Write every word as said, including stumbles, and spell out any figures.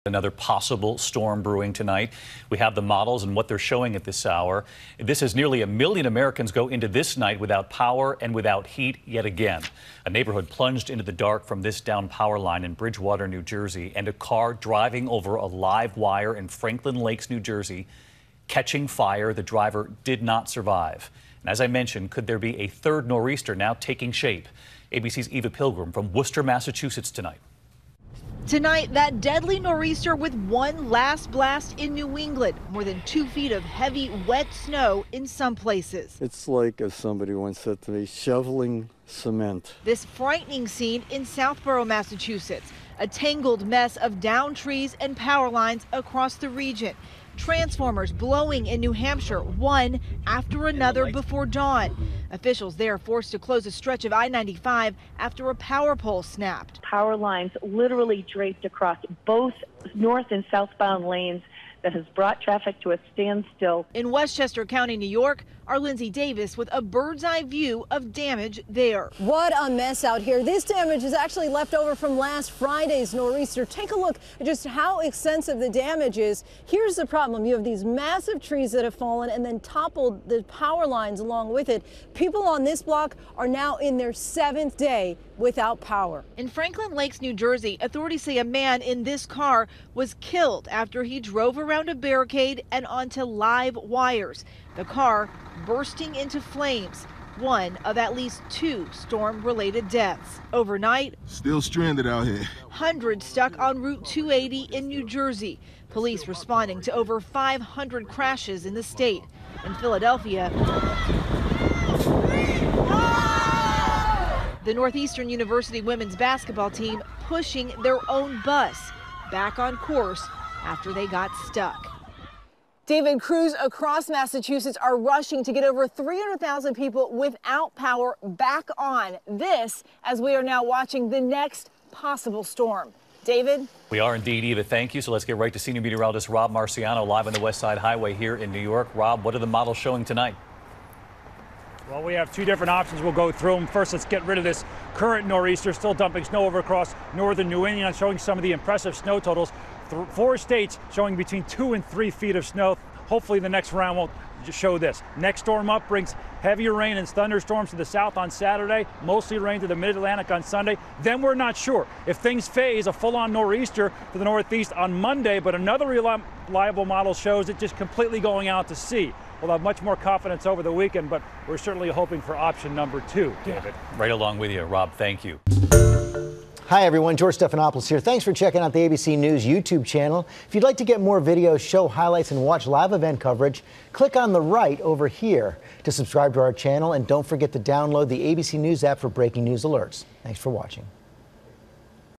Another possible storm brewing tonight. We have the models and what they're showing at this hour. This is nearly a million Americans go into this night without power and without heat yet again. A neighborhood plunged into the dark from this down power line in Bridgewater, New Jersey, and a car driving over a live wire in Franklin Lakes, New Jersey, catching fire. The driver did not survive. And as I mentioned, could there be a third nor'easter now taking shape? A B C's Eva Pilgrim from Worcester, Massachusetts tonight. Tonight, that deadly nor'easter with one last blast in New England. More than two feet of heavy, wet snow in some places. It's like, as somebody once said to me, shoveling cement. This frightening scene in Southborough, Massachusetts. A tangled mess of downed trees and power lines across the region. Transformers blowing in New Hampshire, one after another before dawn. Officials there forced to close a stretch of I ninety-five after a power pole snapped. Power lines literally draped across both north and southbound lanes that has brought traffic to a standstill. In Westchester County, New York, our Lindsay Davis with a bird's eye view of damage there. What a mess out here. This damage is actually left over from last Friday's nor'easter. Take a look at just how extensive the damage is. Here's the problem. You have these massive trees that have fallen and then toppled the power lines along with it. People on this block are now in their seventh day without power. In Franklin Lakes, New Jersey, authorities say a man in this car was killed after he drove around a barricade and onto live wires. The car bursting into flames, one of at least two storm-related deaths. Overnight, still stranded out here. Hundreds stuck on Route two eighty in New Jersey. Police responding to over five hundred crashes in the state. In Philadelphia, the Northeastern University women's basketball team pushing their own bus back on course after they got stuck. David, crews across Massachusetts are rushing to get over three hundred thousand people without power back on. This, as we are now watching the next possible storm. David? We are indeed, Eva. Thank you. So let's get right to senior meteorologist Rob Marciano live on the West Side Highway here in New York. Rob, what are the models showing tonight? Well, we have two different options. We'll go through them. First, let's get rid of this current nor'easter, still dumping snow over across northern New England, showing some of the impressive snow totals. Th four states showing between two and three feet of snow. Hopefully the next round will show this. Next storm up brings heavier rain and thunderstorms to the south on Saturday, mostly rain to the mid-Atlantic on Sunday. Then we're not sure if things phase a full-on nor'easter to the northeast on Monday, but another reliable model shows it just completely going out to sea. We'll have much more confidence over the weekend, but we're certainly hoping for option number two, David. Yeah. Right along with you, Rob. Thank you. Hi, everyone. George Stephanopoulos here. Thanks for checking out the A B C News YouTube channel. If you'd like to get more videos, show highlights, and watch live event coverage, click on the right over here to subscribe to our channel. And don't forget to download the A B C News app for breaking news alerts. Thanks for watching.